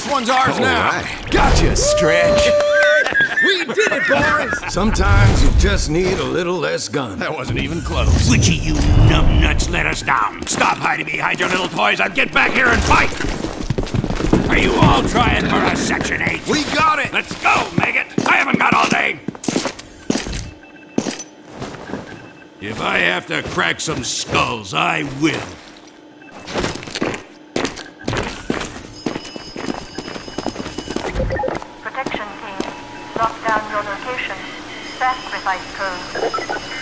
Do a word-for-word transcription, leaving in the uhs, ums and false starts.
This one's ours All now. right. Gotcha, Stretch. We did it, boys! Sometimes you just need a little less gun. That wasn't even close. Which of you numbnuts let us down? Stop hiding behind your little toys and get back here and fight! Are you all trying for a Section eight? We got it! Let's go, Maggot! I haven't got all day! If I have to crack some skulls, I will. Protection team, lock down your location. Sacrifice code.